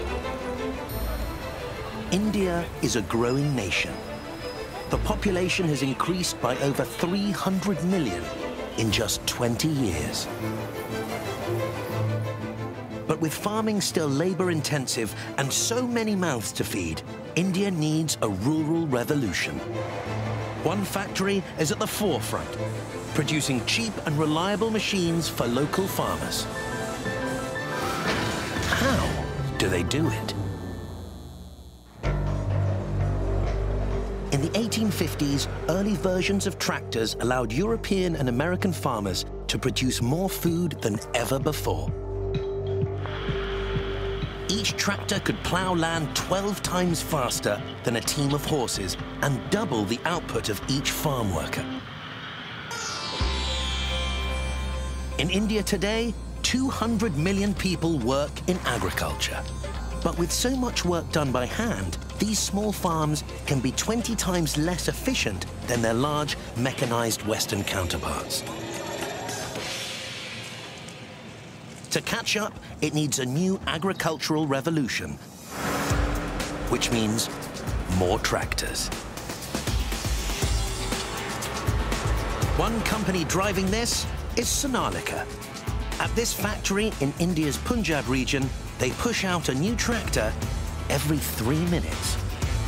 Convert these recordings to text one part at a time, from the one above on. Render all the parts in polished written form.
India is a growing nation. The population has increased by over 300 million in just 20 years. But with farming still labor-intensive and so many mouths to feed, India needs a rural revolution. One factory is at the forefront, producing cheap and reliable machines for local farmers. How do they do it? In the 1850s, early versions of tractors allowed European and American farmers to produce more food than ever before. Each tractor could plow land 12 times faster than a team of horses and double the output of each farm worker. In India today, 200 million people work in agriculture. But with so much work done by hand, these small farms can be 20 times less efficient than their large, mechanized Western counterparts. To catch up, it needs a new agricultural revolution, which means more tractors. One company driving this is Sonalika. At this factory in India's Punjab region, they push out a new tractor every 3 minutes.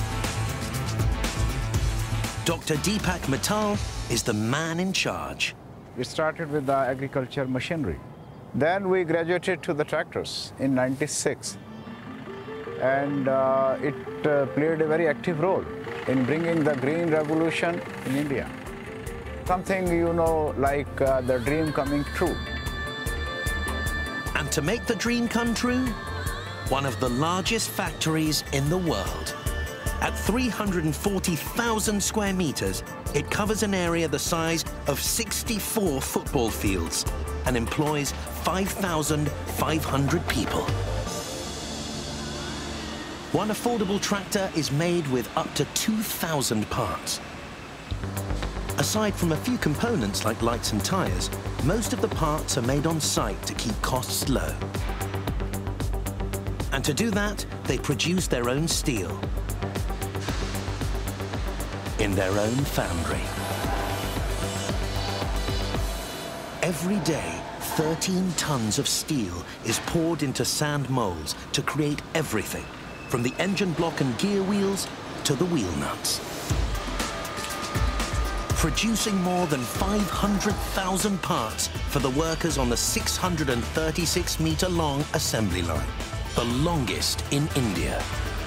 Dr. Deepak Mittal is the man in charge. We started with the agriculture machinery. Then we graduated to the tractors in '96. And it played a very active role in bringing the green revolution in India. Something, you know, like the dream coming true. And to make the dream come true, one of the largest factories in the world. At 340,000 square meters, it covers an area the size of 64 football fields and employs 5,500 people. One affordable tractor is made with up to 2,000 parts. Aside from a few components like lights and tires, most of the parts are made on site to keep costs low. And to do that, they produce their own steel in their own foundry. Every day, 13 tons of steel is poured into sand molds to create everything, from the engine block and gear wheels to the wheel nuts. Producing more than 500,000 parts for the workers on the 636-meter-long assembly line, the longest in India.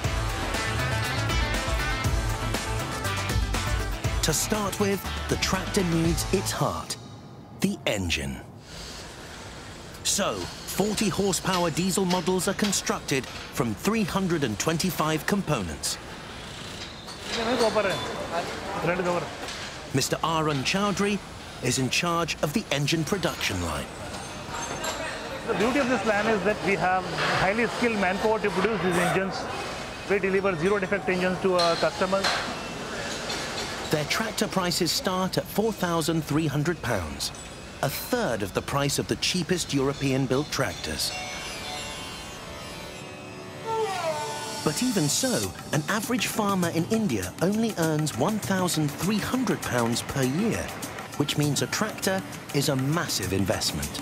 To start with, the tractor needs its heart, the engine. So, 40 horsepower diesel models are constructed from 325 components. Mr. Arun Chowdhury is in charge of the engine production line. The beauty of this line is that we have highly skilled manpower to produce these engines. We deliver zero-defect engines to our customers. Their tractor prices start at £4,300, a third of the price of the cheapest European-built tractors. But even so, an average farmer in India only earns £1,300 per year, which means a tractor is a massive investment.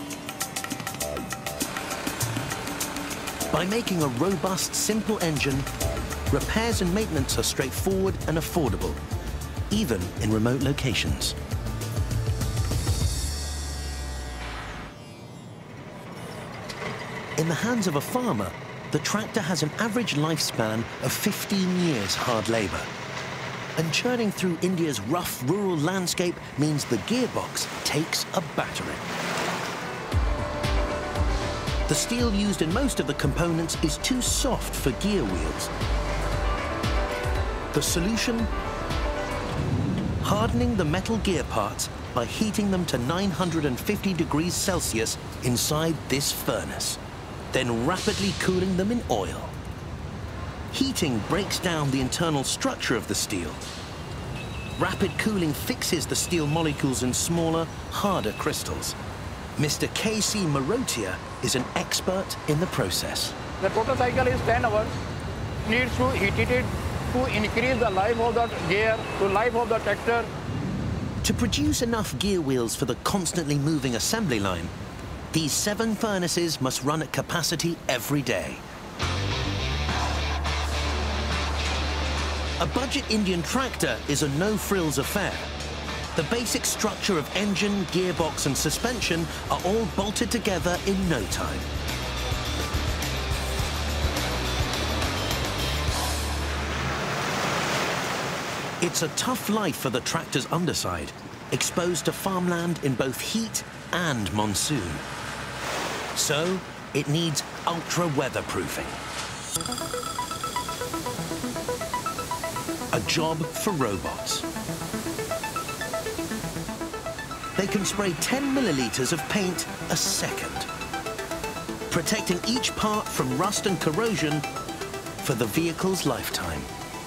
By making a robust, simple engine, repairs and maintenance are straightforward and affordable, even in remote locations. In the hands of a farmer, the tractor has an average lifespan of 15 years hard labor. And churning through India's rough rural landscape means the gearbox takes a battering. The steel used in most of the components is too soft for gear wheels. The solution? Hardening the metal gear parts by heating them to 950 degrees Celsius inside this furnace, then rapidly cooling them in oil. Heating breaks down the internal structure of the steel. Rapid cooling fixes the steel molecules in smaller, harder crystals. Mr. K.C. Marotia is an expert in the process. The total cycle is 10 hours. Needs to heat it to increase the life of the gear, to life of the tractor. To produce enough gear wheels for the constantly moving assembly line, these 7 furnaces must run at capacity every day. A budget Indian tractor is a no-frills affair. The basic structure of engine, gearbox and suspension are all bolted together in no time. It's a tough life for the tractor's underside, exposed to farmland in both heat and monsoon. So, it needs ultra-weatherproofing. A job for robots. They can spray 10 milliliters of paint a second, protecting each part from rust and corrosion for the vehicle's lifetime.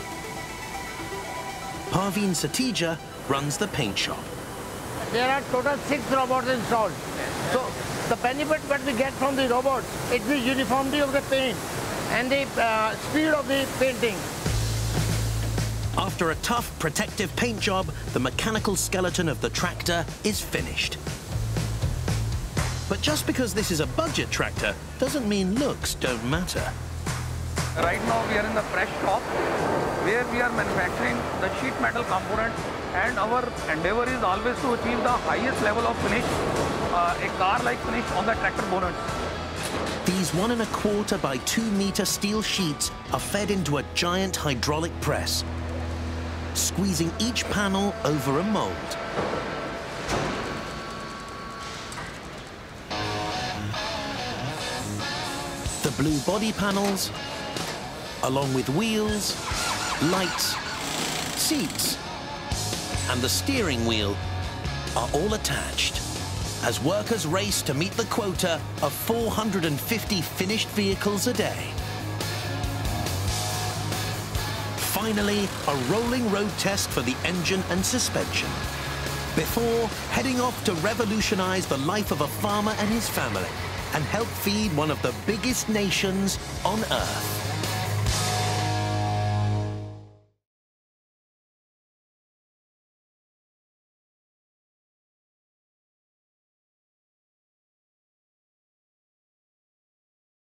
Parveen Satija runs the paint shop. There are total 6 robots installed. So the benefit that we get from the robots is the uniformity of the paint and the speed of the painting. After a tough protective paint job, the mechanical skeleton of the tractor is finished. But just because this is a budget tractor doesn't mean looks don't matter. Right now we are in the press shop where we are manufacturing the sheet metal components, and our endeavor is always to achieve the highest level of finish, a car-like finish on the tractor bonnet. These 1 1/4 by 2 meter steel sheets are fed into a giant hydraulic press, squeezing each panel over a mold. The blue body panels, along with wheels, lights, seats, and the steering wheel are all attached as workers race to meet the quota of 450 finished vehicles a day. Finally, a rolling road test for the engine and suspension, before heading off to revolutionize the life of a farmer and his family and help feed one of the biggest nations on Earth.